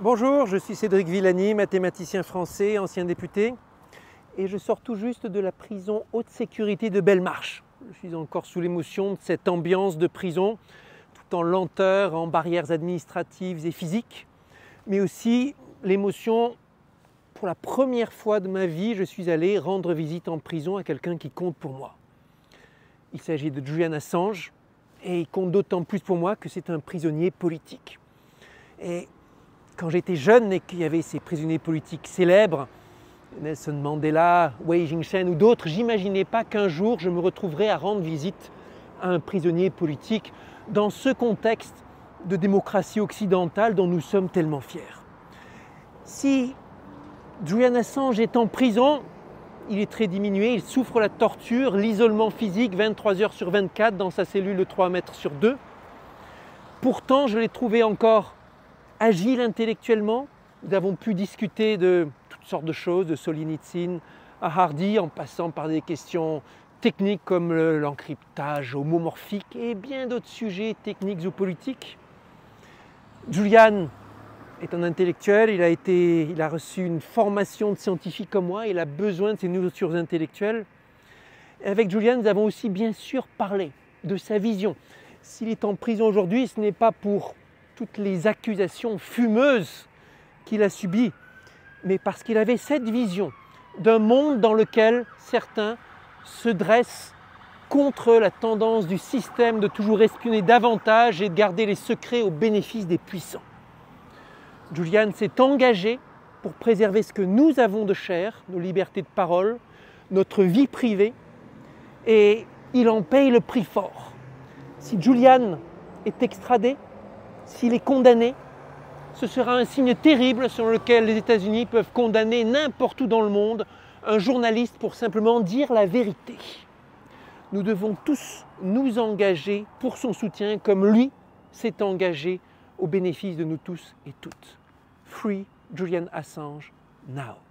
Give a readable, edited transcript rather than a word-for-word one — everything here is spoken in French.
Bonjour, je suis Cédric Villani, mathématicien français, ancien député, et je sors tout juste de la prison haute sécurité de Belmarsh. Je suis encore sous l'émotion de cette ambiance de prison, tout en lenteur, en barrières administratives et physiques, mais aussi l'émotion, pour la première fois de ma vie, je suis allé rendre visite en prison à quelqu'un qui compte pour moi. Il s'agit de Julian Assange, et il compte d'autant plus pour moi que c'est un prisonnier politique. Et quand j'étais jeune et qu'il y avait ces prisonniers politiques célèbres, Nelson Mandela, Wei Jingsheng ou d'autres, j'imaginais pas qu'un jour je me retrouverais à rendre visite à un prisonnier politique dans ce contexte de démocratie occidentale dont nous sommes tellement fiers. Si Julian Assange est en prison, il est très diminué, il souffre la torture, l'isolement physique 23 heures sur 24 dans sa cellule de 3 mètres sur 2. Pourtant, je l'ai trouvé encore agile intellectuellement. Nous avons pu discuter de toutes sortes de choses, de Solzhenitsyn à Hardy, en passant par des questions techniques comme l'encryptage homomorphique et bien d'autres sujets techniques ou politiques. Julian est un intellectuel, il a reçu une formation de scientifique comme moi, il a besoin de ces nourritures intellectuelles. Et avec Julian, nous avons aussi bien sûr parlé de sa vision. S'il est en prison aujourd'hui, ce n'est pas pour toutes les accusations fumeuses qu'il a subies, mais parce qu'il avait cette vision d'un monde dans lequel certains se dressent contre la tendance du système de toujours espionner davantage et de garder les secrets au bénéfice des puissants. Julian s'est engagé pour préserver ce que nous avons de cher, nos libertés de parole, notre vie privée, et il en paye le prix fort. Si Julian est extradé, s'il est condamné, ce sera un signe terrible selon lequel les États-Unis peuvent condamner n'importe où dans le monde un journaliste pour simplement dire la vérité. Nous devons tous nous engager pour son soutien comme lui s'est engagé au bénéfice de nous tous et toutes. Free Julian Assange now.